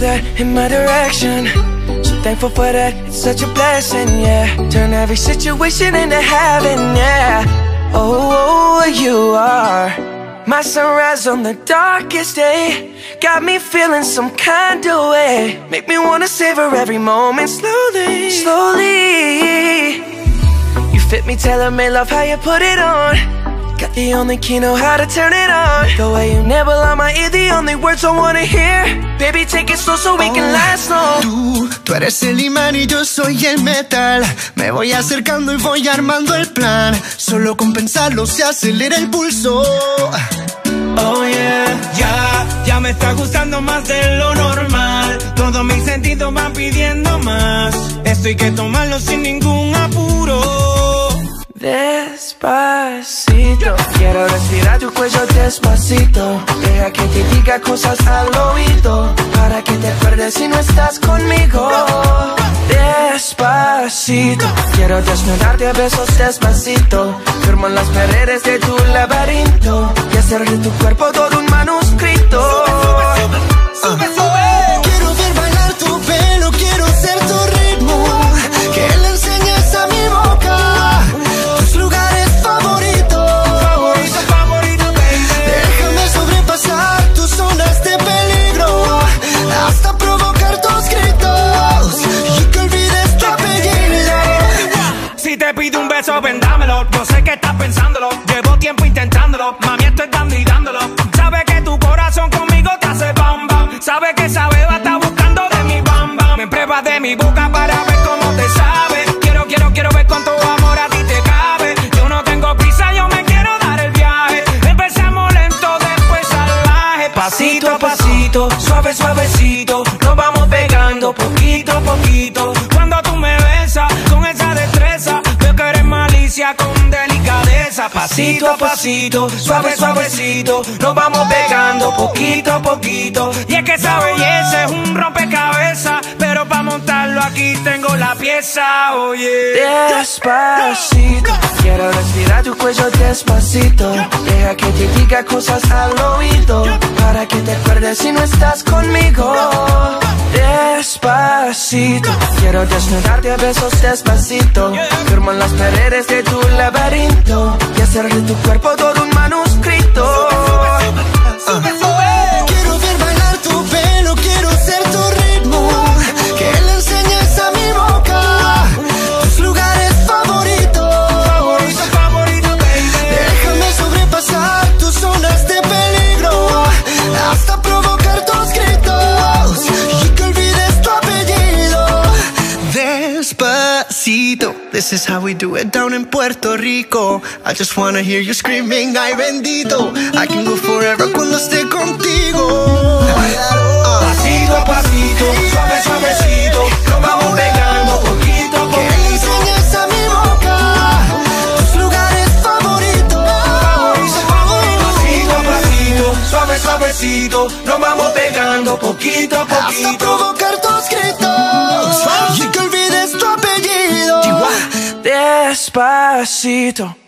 got in my direction. So thankful for that, it's such a blessing, yeah. Turn every situation into heaven, yeah. Oh, you are my sunrise on the darkest day. Got me feeling some kind of way. Make me wanna savor every moment slowly, slowly. You fit me, tailor-made, love how you put it on. Got the only key, know how to turn it on. The way you nibble on my ear, the only words I wanna hear. Baby, take it slow so we can last long. Tú eres el imán y yo soy el metal. Me voy acercando y voy armando el plan. Solo con pensarlo se acelera el pulso. Oh yeah, ya me está gustando más de lo normal. Todos mis sentidos van pidiendo más. Esto hay que tomarlo sin ningún apuro. Despacito, quiero respirar tu cuello despacito. Deja que te diga cosas al oído, para que te acuerdes si no estás conmigo. Despacito, quiero desnudarte a besos despacito. Firmo en las paredes de tu laberinto y hacer de tu cuerpo todo un manuscrito. Sube, sube. Quiero ver bailar tu pelo, quiero ser tu ritmo. Que le enseñes a mi boca tus lugares favoritos. Favorito, baby. Déjame sobrepasar tus zonas de peligro, hasta provocar tus gritos y que olvides tu apellido. Si te pido un beso, ven dámelo. Yo sé que estás pensándolo, llevo tiempo intentándolo. Mami, estoy dando y dándolo. Sabes que tu corazón conmigo te hace bam bam. Sabes que esa beba está buscando de mi bam bam. Me pruebas de mi boca para ver cómo te sabe. Quiero ver cuánto amor a ti te cabe. Yo no tengo prisa, yo me quiero dar el viaje. Empezamos lento, después salvaje. Pasito a pasito, suave, suavecito. Nos vamos pegando poquito a poquito. Cuando tú me besas con esa destreza, veo que eres malicia con delicadeza. Pasito a pasito, suave, suavecito. Nos vamos pegando poquito a poquito. Y es que esa belleza es un rompecabezas, pero para montarlo aquí tengo la pieza, oye. Despacito, quiero respirar tu cuello despacito. Deja que te diga cosas al oído, para que te acuerdes si no estás conmigo. Despacito, quiero desnudarte a besos despacito. Firmo en las paredes de tu laberinto y hacer de tu cuerpo todo un manuscrito. Quiero ver bailar tu pelo, quiero ser tu ritmo. Que le enseñes a mi boca tus lugares favoritos. Favorito, baby. Déjame sobrepasar tus zonas de peligro, hasta provocar tus gritos y que olvides tu apellido. Despacito, this is how we do it down in Puerto Rico. I just wanna hear you screaming, ay bendito. I can go forever cuando esté contigo. Pasito a pasito, suave, suavecito. Nos vamos pegando poquito a Que le poquito. enseñes a mi boca tus lugares favoritos. Pasito a pasito, suave, suavecito. Nos vamos pegando poquito a Hasta poquito. provocar tus gritos y que olvides tu apellido. Despacito.